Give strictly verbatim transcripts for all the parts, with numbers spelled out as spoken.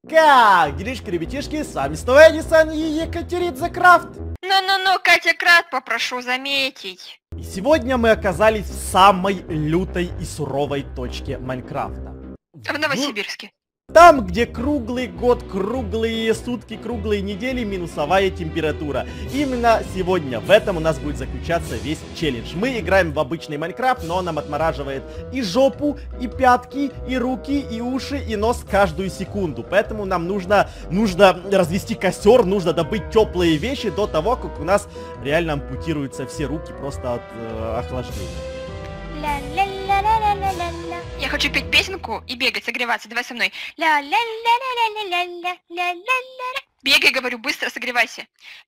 Как? Делишки, ребятишки, с вами снова Эдисон и Екатерина Крафт. Ну-ну-ну, Катя Крат, попрошу заметить. И сегодня мы оказались в самой лютой и суровой точке Майнкрафта. В Новосибирске. Там, где круглый год, круглые сутки, круглые недели, минусовая температура. Именно сегодня в этом у нас будет заключаться весь челлендж. Мы играем в обычный Майнкрафт, но он нам отмораживает и жопу, и пятки, и руки, и уши, и нос каждую секунду. Поэтому нам нужно, нужно развести костер, нужно добыть теплые вещи до того, как у нас реально ампутируются все руки просто от э, охлаждения. Я хочу петь песенку и бегать, согреваться. Давай со мной. Ля-ля-ля-ля-ля-ля-ля-ля-ля-ля. Бегай, говорю, быстро согревайся.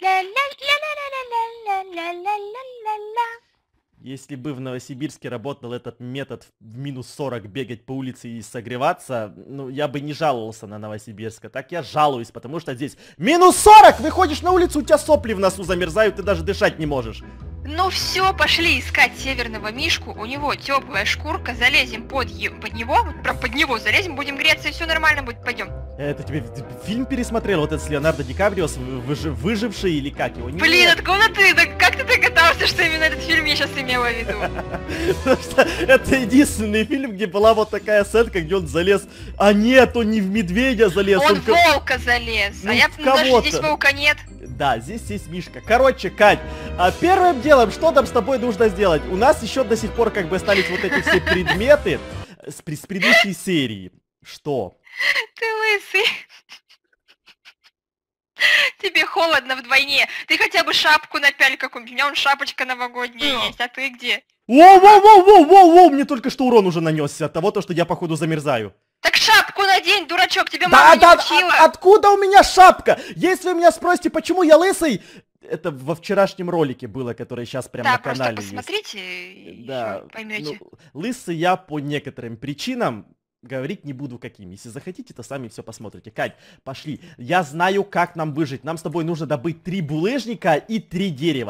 Ля-ля-ля-ля-ля-ля-ля-ля-ля-ля. Если бы в Новосибирске работал этот метод в минус сорок бегать по улице и согреваться, ну, я бы не жаловался на Новосибирск. А так я жалуюсь, потому что здесь минус сорок! Выходишь на улицу, у тебя сопли в носу замерзают, ты даже дышать не можешь. Ну все, пошли искать северного мишку, у него теплая шкурка, залезем под, е... под него, вот прям под него залезем, будем греться и все нормально будет, пойдем. Это тебе фильм пересмотрел, вот этот с Леонардо Ди Каприо, выжи... выживший или как его? Блин, Нет. Откуда ты? Да как ты догадался, что именно этот фильм я сейчас имела в виду? Потому что это единственный фильм, где была вот такая сценка, где он залез, а нет, он не в медведя залез. Он в волка залез, а я даже здесь волка нет. Да, здесь есть Мишка. Короче, Кать, а первым делом, что нам с тобой нужно сделать? У нас еще до сих пор как бы остались вот эти все предметы с, с предыдущей серии. Что? Ты лысый. Тебе холодно вдвойне. Ты хотя бы шапку напяль какую-нибудь. У меня вон шапочка новогодняя есть, а ты где? Воу-воу-воу-воу-воу-воу! Мне только что урон уже нанесся от того, то, что я походу замерзаю. Так шапку надень, дурачок, тебя да, мама да, не учила. От, откуда у меня шапка? Если вы меня спросите, почему я лысый, это во вчерашнем ролике было, которое сейчас прямо да, на канале просто посмотрите, есть. Да, поймете. Ну, лысый я по некоторым причинам, говорить не буду каким. Если захотите, то сами все посмотрите. Кать, пошли. Я знаю, как нам выжить. Нам с тобой нужно добыть три булыжника и три дерева.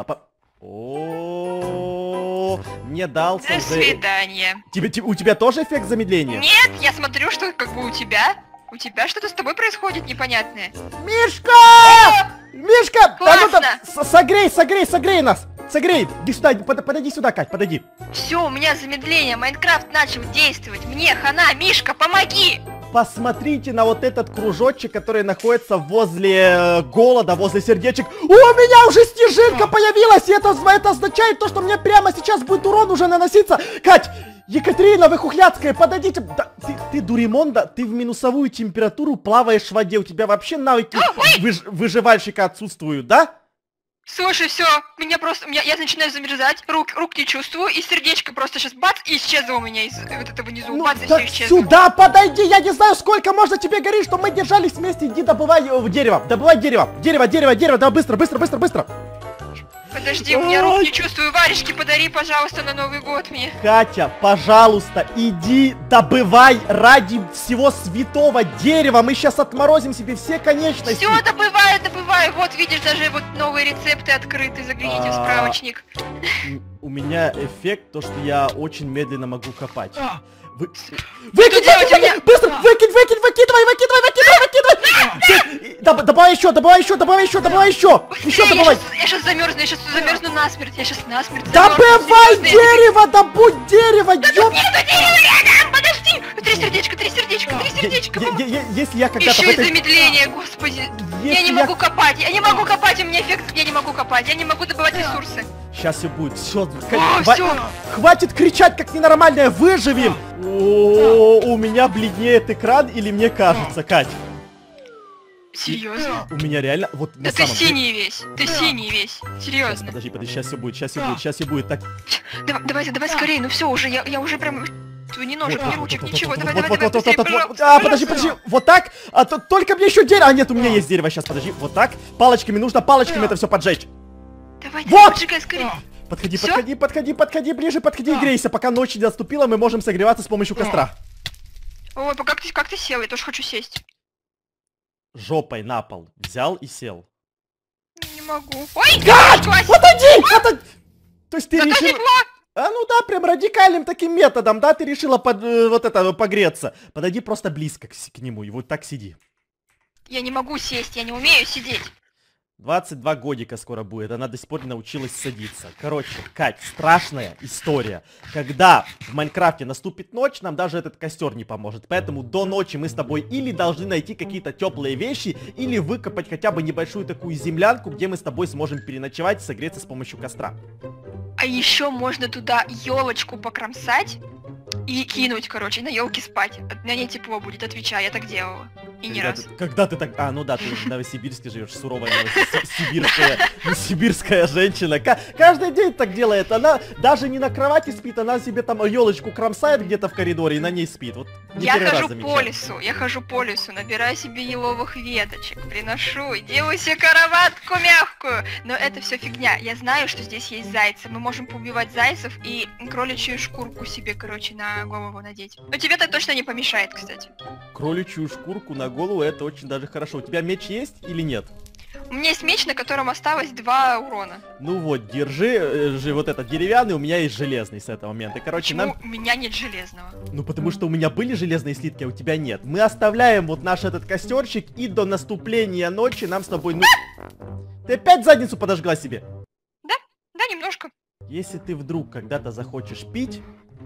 О, не дался. До свидания. Тебе, у тебя тоже эффект замедления? Нет, я смотрю, что как бы у тебя, у тебя что-то с тобой происходит непонятное. Мишка! Мишка! Классно! Да, ну, согрей, согрей, согрей нас! Согрей! Иди сюда, под, подойди сюда, Кать, подойди. Все, у меня замедление, Майнкрафт начал действовать. Мне хана, Мишка, помоги! Посмотрите на вот этот кружочек, который находится возле э, голода, возле сердечек. У меня уже снежинка появилась, и это, это означает то, что мне прямо сейчас будет урон уже наноситься. Кать, Екатерина, вы хухляцкая, подойдите. Да, ты, ты, Дуримонда, ты в минусовую температуру плаваешь в воде. У тебя вообще навыки выж, выживальщика отсутствуют, да? Слушай, все, меня просто, меня, я начинаю замерзать, рук, рук не чувствую, и сердечко просто сейчас бац, и исчезло у меня из вот этого внизу, ну, бац, и да все исчезло. Сюда подойди, я не знаю, сколько можно тебе говорить, что мы держались вместе, иди добывай э, дерево, добывай дерево, дерево, дерево, дерево, да, быстро, быстро, быстро, быстро. Подожди, у меня рук не чувствую, варежки подари, пожалуйста, на Новый год мне. Катя, пожалуйста, иди добывай ради всего святого дерева, мы сейчас отморозим себе все конечности. Все, добываю, добываю, вот видишь, даже вот новые рецепты открыты, загляните в справочник. У меня эффект, то что я очень медленно могу копать. Вы... Выкинь, выкинь, меня... быстро, выкинь, выкинь, выкидывай, выкидывай, выкидывай, выкидывай. Доб добавай еще, добавай еще, добавай еще, добавай еще. Еще добавай. Я сейчас замерзну, я сейчас замерзну насмерть, я сейчас насмерть замерзну. Добывай дерево, добудь дерево, ёп. Нету дерева рядом, подожди. Три сердечка, три сердечка, три сердечка. Если я когда-то... Еще и замедление, господи. Я не могу копать, я не могу копать, у меня эффект, я не могу копать, я не могу добывать ресурсы. Сейчас все будет, все. О, все. Хватит кричать, как ненормальная, выживем! О, у меня бледнеет экран, или мне кажется, Кать? Серьезно? У меня реально, вот да ты синий весь, ты синий весь, серьезно. Подожди, подожди, сейчас все будет, сейчас все будет, сейчас все будет, так. Давай, давай скорее, ну все уже, я, я уже прям... Ни ножек, ни ручек, ничего, давай, давай, давай, быстрее, А, подожди, подожди, вот так, а то только мне еще дерево, а нет, у меня есть дерево, сейчас, подожди, вот так, палочками, нужно палочками это все поджечь. Давай, вот! поджигай скорее. Подходи, Всё? подходи, подходи, подходи, ближе, подходи и грейся, пока ночь не наступила, мы можем согреваться с помощью костра. Ой, как ты, как ты сел, я тоже хочу сесть. Жопой на пол, взял и сел. Не могу. Ой, Кать! Отойди! Отойди! То есть ты это решила... тепло! А ну да, прям радикальным таким методом, да, ты решила под, э, вот это, погреться. Подойди просто близко к, к нему и вот так сиди. Я не могу сесть, я не умею сидеть. двадцать два годика скоро будет, она до сих пор не научилась садиться. Короче, Кать, страшная история. Когда в Майнкрафте наступит ночь, нам даже этот костер не поможет. Поэтому до ночи мы с тобой или должны найти какие-то теплые вещи, или выкопать хотя бы небольшую такую землянку, где мы с тобой сможем переночевать и согреться с помощью костра. А еще можно туда елочку покромсать и кинуть, короче, на елке спать. На ней тепло будет, отвечаю, я так делала. И не Когда раз. ты, когда ты так... А, ну да, ты в Новосибирске живешь, суровая новосибирская, сибирская женщина. К каждый день так делает. Она даже не на кровати спит, она себе там елочку кромсает где-то в коридоре и на ней спит. Вот не Я первый раз хожу замечаю. по лесу, я хожу по лесу, набираю себе еловых веточек, приношу и делаю себе караватку мягкую. Но это все фигня. Я знаю, что здесь есть зайцы. Мы можем поубивать зайцев и кроличью шкурку себе, короче, на голову надеть. Но тебе это точно не помешает, кстати. Кроличью шкурку на голову, это очень даже хорошо. У тебя меч есть или нет? У меня есть меч, на котором осталось два урона. Ну вот, держи э, же вот этот деревянный, у меня есть железный с этого момента. Короче, Почему нам... у меня нет железного? Ну потому что у меня были железные слитки, а у тебя нет. Мы оставляем вот наш этот костерчик, и до наступления ночи нам с тобой... Ну... Ты опять задницу подожгла себе? Да, да, немножко. Если ты вдруг когда-то захочешь пить,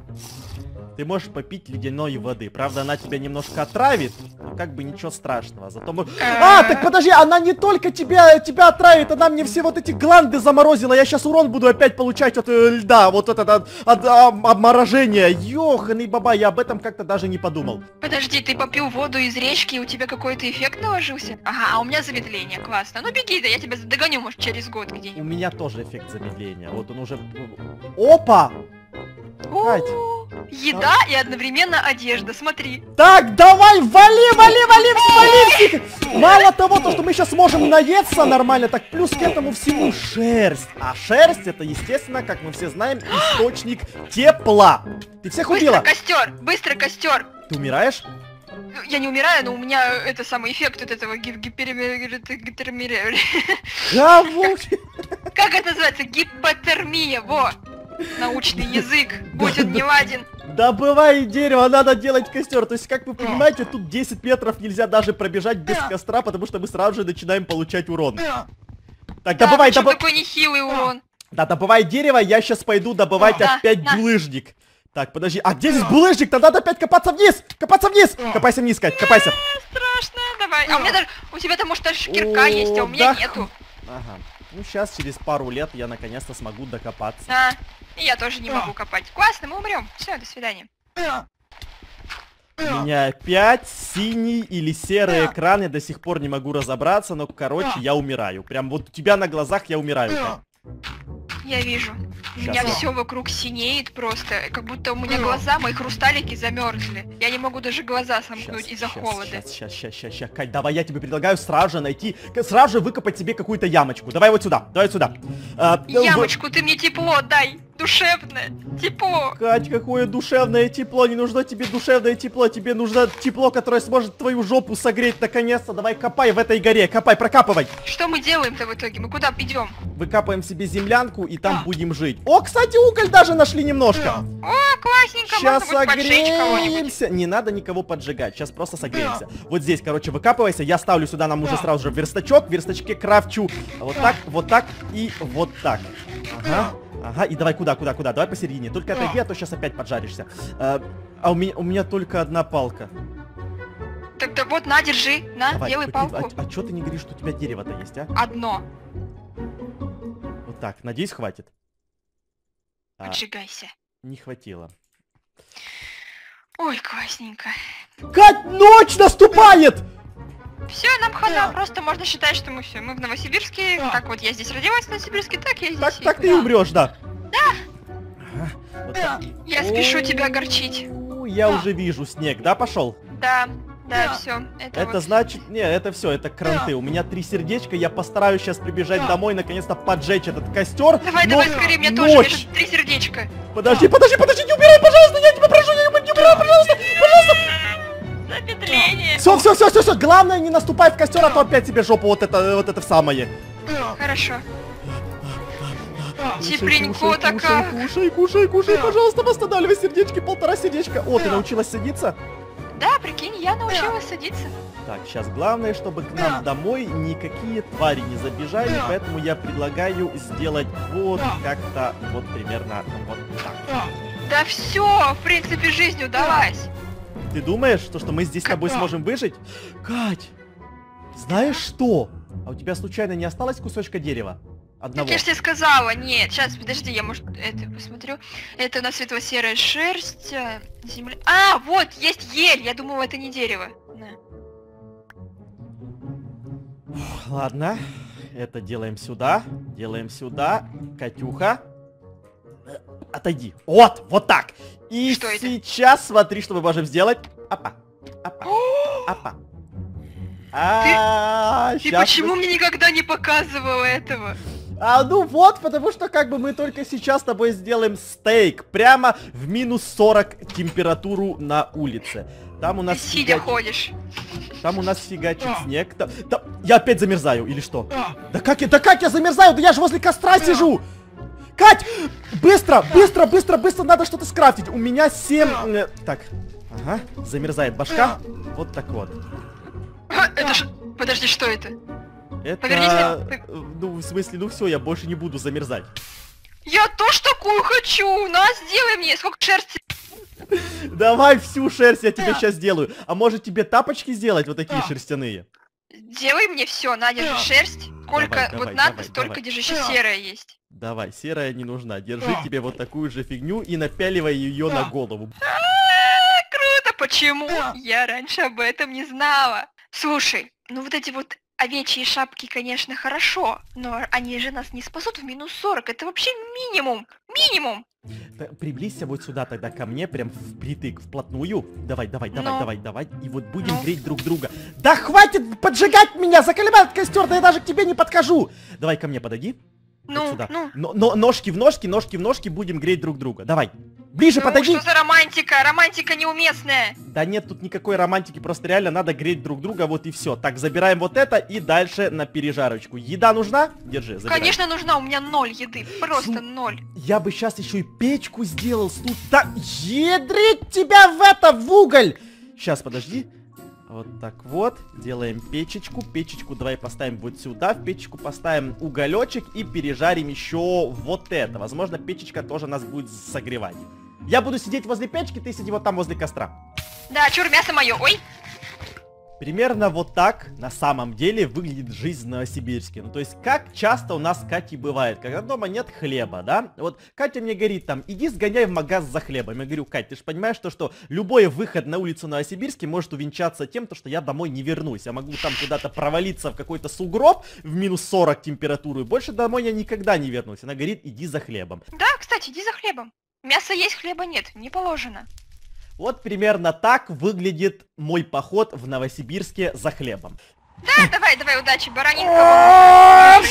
ты можешь попить ледяной воды. Правда, она тебя немножко отравит, но как бы ничего страшного. Зато мы... А, так подожди, она не только тебя, тебя отравит, она мне все вот эти гланды заморозила. Я сейчас урон буду опять получать от э, льда, вот это от, от, от обморожения. Ёханый баба, я об этом как-то даже не подумал. Подожди, ты попил воду из речки, и у тебя какой-то эффект наложился? Ага, а у меня замедление, классно. Ну беги, да я тебя догоню, может, через год У где-нибудь. меня тоже эффект замедления. Вот он уже... Опа! Кать. О, еда и одновременно одежда, смотри. Так, давай, вали, вали, вали, вали! Мало того, то, что мы сейчас сможем наесться нормально, так плюс к этому всему шерсть. А шерсть это, естественно, как мы все знаем, источник тепла. Ты всех Быстро убила? костер, быстро костер. Ты умираешь? Я не умираю, но у меня это самый эффект от этого гипермия. Кого? Как это называется? Гипотермия, во! Научный язык, будь он не ладен. Добывай дерево, надо делать костер. То есть, как вы понимаете, тут десять метров нельзя даже пробежать без костра, потому что мы сразу же начинаем получать урон. Так, добывай, да, добывай. такой нехилый урон. Да, добывай дерево, я сейчас пойду добывать Да, опять да. булыжник. Так, подожди, а где здесь булыжник? Тогда надо опять копаться вниз! Копаться вниз! Копайся вниз, Кать, копайся. А, страшно, давай. А у меня даже, у тебя там может даже кирка О, есть, а у меня да. нету. Ага. Ну, сейчас, через пару лет, я наконец-то смогу докопаться. А, и я тоже не могу копать. Классно, мы умрем. Все, до свидания. У меня опять синий или серый экран, я до сих пор не могу разобраться, но, короче, я умираю. Прям вот у тебя на глазах я умираю. Кать. Я вижу. У Щас меня я- все вокруг синеет просто, как будто у меня глаза, мои хрусталики замерзли. Я не могу даже глаза сомкнуть из-за холода. Сейчас, сейчас, сейчас, сейчас, сейчас, Кать, давай я тебе предлагаю сразу же найти, к- сразу же выкопать себе какую-то ямочку. Давай вот сюда, давай сюда. А, ну, Ямочку, ты мне тепло дай, душевное, тепло. Кать, какое душевное тепло, не нужно тебе душевное тепло, тебе нужно тепло, которое сможет твою жопу согреть наконец-то. Давай копай в этой горе, копай, прокапывай. Что мы делаем-то в итоге? Мы куда идем? Выкапываем себе землянку и там будем жить. О, кстати, уголь даже нашли немножко. О, классненько, Сейчас можно будет поджечь кого-нибудь. согреемся. Не надо никого поджигать, сейчас просто согреемся. Вот здесь, короче, выкапывайся, я ставлю сюда нам уже сразу же верстачок, в верстачке крафчу вот так, вот так и вот так. Ага. Ага, и давай куда, куда, куда? Давай посередине. Только отойди, а то сейчас опять поджаришься. А, а у меня, у меня только одна палка. Тогда вот, на, держи, на, Давай, делай ты- палку. А, а чё ты не говоришь, что у тебя дерево-то есть, а? Одно. Вот так, надеюсь, хватит. А, Поджигайся. не хватило. Ой, классненько. Кать, ночь наступает! Все, нам хана, просто можно считать, что мы все. Мы в Новосибирске, как вот я здесь родилась в Новосибирске, так я здесь. Так, и- так ты и умрешь, да. Ага, вот так. Я спешу тебя огорчить. О, я уже вижу снег, да, пошел? Да, да, все. Это, Это вот. значит, не, это все, это кранты. У меня три сердечка, я постараюсь сейчас прибежать домой, наконец-то поджечь этот костер. Давай, но давай, скорее, мне тоже. ночь. Это три сердечка. Подожди, подожди, подожди, не убирай, пожалуйста, я тебя прошу, я не убирай, пожалуйста, пожалуйста. Замедление. Все, все, все, все, все, главное не наступай в костер, а то опять тебе жопу вот это, вот это самое. Хорошо. Кушай, Тепленько кушай, такая. Кушай, кушай, кушай, пожалуйста, восстанавливай сердечки, полтора сердечка. О, ты научилась садиться? Да, прикинь, я научилась садиться. Так, сейчас главное, чтобы к нам домой никакие твари не забежали, поэтому я предлагаю сделать вот как-то вот примерно вот так. Да все, в принципе, жизнь удалась. Ты думаешь, что, что мы здесь с тобой сможем выжить? Кать, знаешь что? А у тебя случайно не осталось кусочка дерева? Одного. Так я же тебе сказала, нет, сейчас, подожди, я, может, это посмотрю. Это у нас светло-серая шерсть, земля... А, вот, есть ель, я думала, это не дерево. На. Ладно, это делаем сюда, делаем сюда. Катюха, отойди. Вот, вот так. И что сейчас это? Смотри, что мы можем сделать. Апа, апа, апа. А, ты, ты почему мне никогда не показывала этого? А, ну вот, потому что как бы мы только сейчас с тобой сделаем стейк. Прямо в минус сорок температуру на улице. Там у нас ты сидя фигач... ходишь. Там у нас фигачит снег. Там... Там... Я опять замерзаю, или что? Да как я, да как я замерзаю? Да я же возле костра сижу! Кать! Быстро, быстро, быстро, быстро надо что-то скрафтить. У меня семь... Так, ага, замерзает башка. Вот так вот. Это ж... Подожди, что это? Это... Повернись. Ну, в смысле, ну все, я больше не буду замерзать. Я тоже такую хочу! На, сделай мне! Сколько шерсти? Давай всю шерсть я тебе сейчас сделаю. А может тебе тапочки сделать, вот такие шерстяные? Делай мне все, на, держи шерсть. Сколько Давай, вот давай, надо, давай, столько давай. держи, еще серая есть. Давай, серая не нужна. Держи тебе вот такую же фигню и напяливай ее на голову. А, круто! Почему я раньше об этом не знала? Слушай, ну вот эти вот овечьи шапки, конечно, хорошо, но они же нас не спасут в минус сорок. Это вообще минимум. Минимум. Приблизься вот сюда тогда ко мне, прям впритык, вплотную. Давай, давай, давай, Но. давай, давай. И вот будем Но. греть друг друга. Да хватит поджигать меня! Заколебал костер, да я даже к тебе не подхожу. Давай ко мне подойди. Ну, Вот сюда. ну. Но, но, ножки в ножки, ножки в ножки, будем греть друг друга. Давай. Ближе Ну, подойди. что за романтика? Романтика неуместная. Да нет тут никакой романтики, просто реально надо греть друг друга, вот и все. Так, забираем вот это и дальше на пережарочку. Еда нужна? Держи, забирай. Конечно нужна, у меня ноль еды, просто Слу- ноль. Я бы сейчас еще и печку сделал. Слу... Да ядрить тебя в это, в уголь! Сейчас, подожди. Вот так вот. Делаем печечку. Печечку давай поставим вот сюда. В печечку поставим уголечек и пережарим еще вот это. Возможно, печечка тоже нас будет согревать. Я буду сидеть возле печки, ты сиди вот там возле костра. Да, чур, мясо мое, ой. Примерно вот так на самом деле выглядит жизнь в Новосибирске. Ну то есть как часто у нас с Катей бывает, когда дома нет хлеба, да? Вот Катя мне говорит там, иди сгоняй в магаз за хлебом. Я говорю, Кать, ты же понимаешь, то, что любой выход на улицу в Новосибирске может увенчаться тем, то, что я домой не вернусь. Я могу там куда-то провалиться в какой-то сугроб в минус сорок температуру, и больше домой я никогда не вернусь. Она говорит, иди за хлебом. Да, кстати, иди за хлебом. Мясо есть, хлеба нет, не положено. Вот примерно так выглядит мой поход в Новосибирске за хлебом. Да, давай, давай, удачи, баранинка.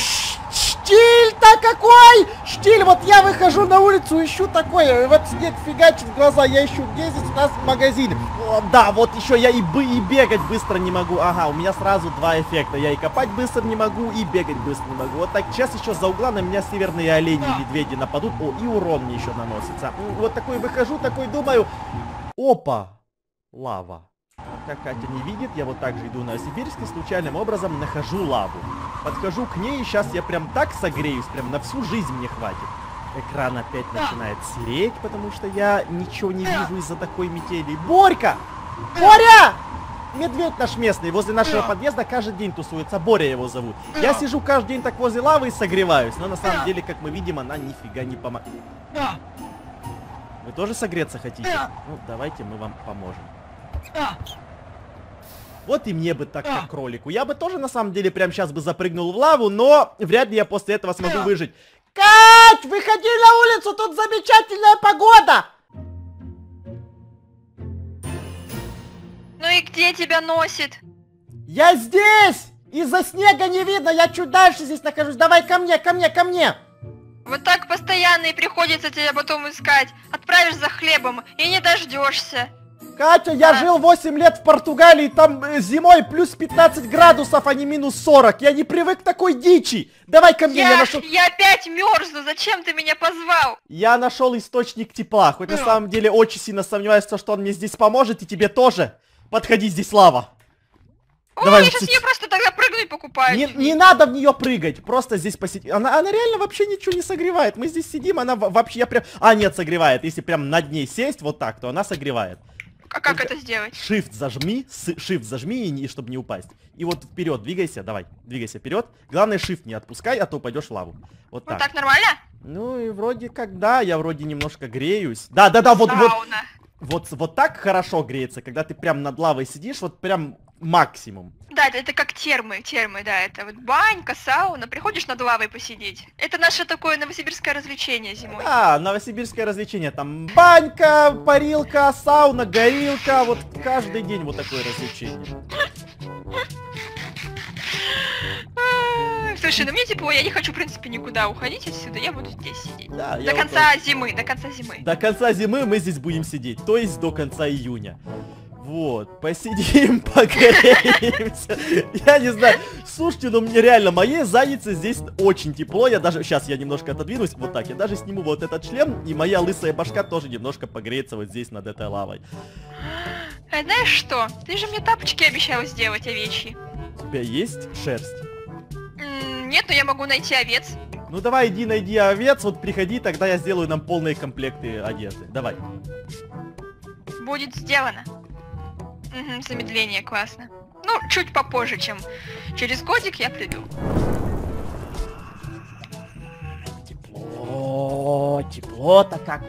Штиль-то какой! Штиль, вот я выхожу на улицу, ищу такое, вот снег фигачит в глаза, я ищу, где здесь у нас магазин? О, да, вот еще я и, бы, и бегать быстро не могу, ага, у меня сразу два эффекта, я и копать быстро не могу, и бегать быстро не могу. Вот так, сейчас еще за угла на меня северные олени и медведи нападут, о, и урон мне еще наносится. Вот такой выхожу, такой думаю, опа, лава. Как Катя не видит, я вот так же иду на Новосибирске, случайным образом нахожу лаву. Подхожу к ней, и сейчас я прям так согреюсь, прям на всю жизнь мне хватит. Экран опять начинает сереть, потому что я ничего не вижу из-за такой метели. Борька! Боря! Медведь наш местный, возле нашего подъезда каждый день тусуется, Боря его зовут. Я сижу каждый день так возле лавы и согреваюсь, но на самом деле, как мы видим, она нифига не помогает. Вы тоже согреться хотите? Ну, давайте мы вам поможем. Вот и мне бы так, как кролику. Я бы тоже, на самом деле, прямо сейчас бы запрыгнул в лаву, но вряд ли я после этого смогу выжить. Кать, выходи на улицу, тут замечательная погода! Ну и где тебя носит? Я здесь! Из-за снега не видно, я чуть дальше здесь нахожусь. Давай ко мне, ко мне, ко мне! Вот так постоянно и приходится тебя потом искать. Отправишь за хлебом и не дождешься. Катя, я жил восемь лет в Португалии, там э, зимой плюс пятнадцать градусов, а не минус сорок. Я не привык к такой дичи. Давай ко мне, я, Я, нашел... я опять мерзну, зачем ты меня позвал? Я нашел источник тепла, хоть на самом деле очень сильно сомневаюсь, что он мне здесь поможет, и тебе тоже. Подходи, здесь лава. О, Давай, я сейчас ц- ее просто тогда прыгну и покупаю. Не, не надо в нее прыгать, просто здесь посидеть. Она, она реально вообще ничего не согревает. Мы здесь сидим, она во- вообще я прям... А, нет, согревает. Если прям над ней сесть вот так, то она согревает. А как Только это сделать? Shift зажми, с- Shift зажми, и, не- чтобы не упасть. И вот вперед двигайся, давай, двигайся вперед. Главное, Shift не отпускай, а то упадешь в лаву. Вот Вот так. так нормально? Ну и вроде как, да, я вроде немножко греюсь. Да, да, да, вот, вот, Сауна. вот, вот так хорошо греется, когда ты прям над лавой сидишь, вот прям максимум. Да, это, это как термы, термы, да, это вот банька, сауна, приходишь над лавой посидеть. Это наше такое новосибирское развлечение зимой. Да, новосибирское развлечение, там банька, парилка, сауна, горилка, вот каждый день вот такое развлечение. А, Слушай, ну мне тепло, я не хочу, в принципе, никуда уходить отсюда, я буду здесь сидеть. Да, До я вот конца зимы, до конца зимы. До конца зимы мы здесь будем сидеть, то есть до конца июня. Вот, посидим, погреемся. Я не знаю. Слушайте, ну мне реально, моей заднице здесь очень тепло. Я даже, сейчас я немножко отодвинусь, вот так. Я даже сниму вот этот шлем, и моя лысая башка тоже немножко погреется вот здесь над этой лавой. А знаешь что? Ты же мне тапочки обещал сделать овечьи. У тебя есть шерсть? М, Нет, но я могу найти овец. Ну давай, иди найди овец, вот приходи, тогда я сделаю нам полные комплекты одежды. Давай. Будет сделано. Угу, замедление, классно. Ну, чуть попозже, чем через годик я приду. Тепло, тепло-то как.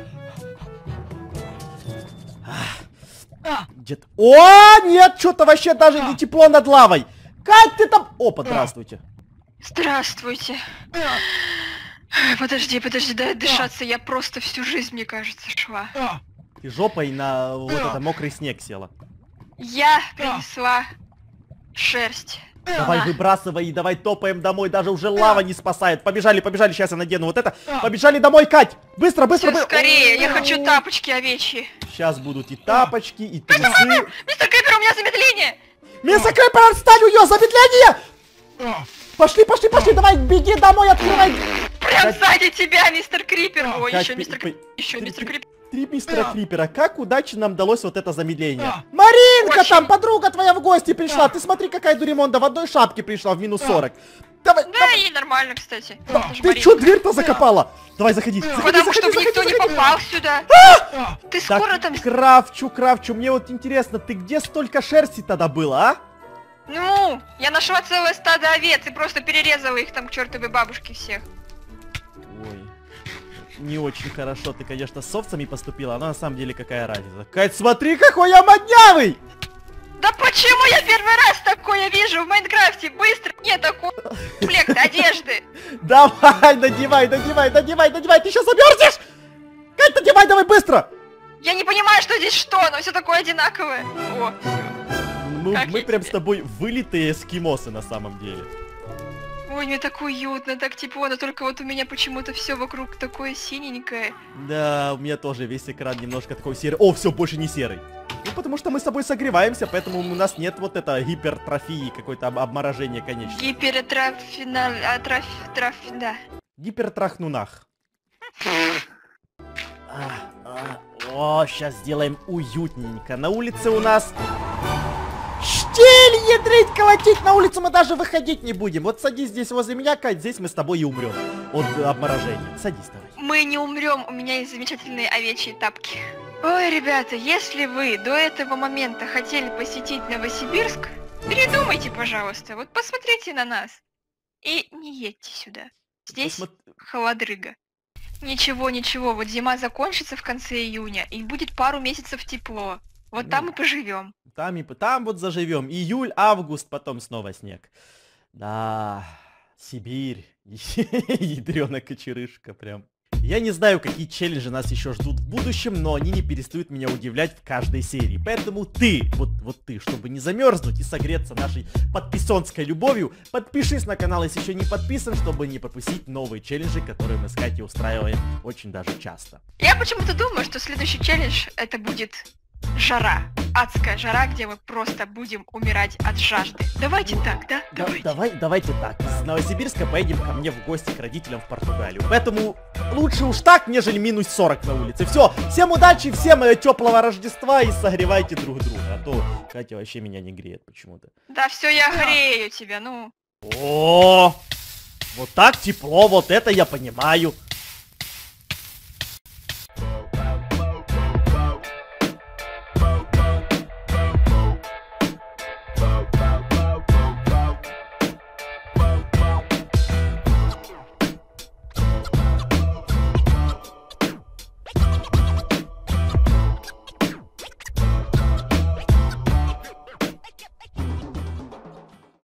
Где-то... О, нет, что-то вообще даже не тепло над лавой. Как ты там... Опа, здравствуйте. Здравствуйте. Подожди, подожди, дай дышаться. Я просто всю жизнь, мне кажется, шла. Ты жопой на вот это мокрый снег села. Я принесла шерсть. Давай На. выбрасывай и давай топаем домой, даже уже лава не спасает. Побежали, побежали, сейчас я надену вот это. Побежали домой, Кать! Быстро, быстро, Всё, быстро! скорее, я хочу тапочки овечьи. Сейчас будут и тапочки, и трусы. Мистер Крипер, у меня замедление! Мистер Крипер, отстань, у нее замедление! Пошли, пошли, пошли, давай, беги домой, открывай! Прям Кать- сзади тебя, мистер Крипер! Ой, Кать, еще пи- мистер пи- Крипер. Еще три- мистер три- Крипер. Три мистера Крипера, как удачно нам далось вот это замедление. Маринка, Очень. там подруга твоя в гости пришла, ты смотри, какая дуремонда в одной шапке пришла в минус сорок. Давай, Да, давай. ей нормально, кстати. Это же Ты Марина. чё дверь-то закопала? Давай, заходи, заходи, Потому заходи, что заходи, никто не заходи. попал сюда. Ты Так, скоро там... Кравчу, Кравчу, мне вот интересно, ты где столько шерсти тогда было, а? Ну, я нашла целое стадо овец и просто перерезала их там к чертовой бабушке всех. Ой, не очень хорошо ты, конечно, с овцами поступила, но на самом деле какая разница. Кать, смотри, какой я моднявый! Да почему я первый раз такое вижу в Майнкрафте? Быстро! Нет, такой комплект одежды. Давай, надевай, надевай, надевай, надевай, ты сейчас замерзнешь! Кать, надевай, давай, быстро! Я не понимаю, что здесь что, но все такое одинаковое. О, Ну, Как мы я прям тебе- с тобой вылитые эскимосы на самом деле. ой, мне так уютно, так тепло, но только вот у меня почему-то все вокруг такое синенькое. Да, у меня тоже весь экран немножко такой серый. О, все, больше не серый. Ну, потому что мы с тобой согреваемся, поэтому у нас нет вот это гипертрофии, какой-то об- обморожения конечного. Гиператрофинал... Атроф... Троф... Да. Гипертрахнунах. А, а, О, сейчас сделаем уютненько. На улице у нас... Штиль, ядрить, колотить! На улицу мы даже выходить не будем. Вот садись здесь возле меня, Кать, здесь мы с тобой и умрем от э, обморожения. Садись давай. Мы не умрем, у меня есть замечательные овечьи тапки. Ой, ребята, если вы до этого момента хотели посетить Новосибирск, передумайте, пожалуйста. Вот посмотрите на нас. И не едьте сюда. Здесь Посмо- холодрыга. Ничего, ничего, вот зима закончится в конце июня, и будет пару месяцев тепло. Вот там Ну. и поживем. Там, и, там вот заживем. Июль, август, потом снова снег. Да, Сибирь. Ядрёная кочерышка прям. Я не знаю, какие челленджи нас еще ждут в будущем, но они не перестают меня удивлять в каждой серии. Поэтому ты, вот, вот ты, чтобы не замерзнуть и согреться нашей подписонской любовью, подпишись на канал, если еще не подписан, чтобы не пропустить новые челленджи, которые мы с Катей устраиваем очень даже часто. Я почему-то думаю, что следующий челлендж это будет жара. Адская жара, где мы просто будем умирать от жажды. Давайте так, да? Да, Давайте. давай, давайте так. Из Новосибирска поедем ко мне в гости к родителям в Португалию. Поэтому лучше уж так, нежели минус сорок на улице. Все, всем удачи, всем теплого Рождества и согревайте друг друга. А то Катя вообще меня не греет почему-то. Да все, я грею тебя, ну. О, вот так тепло, вот это я понимаю.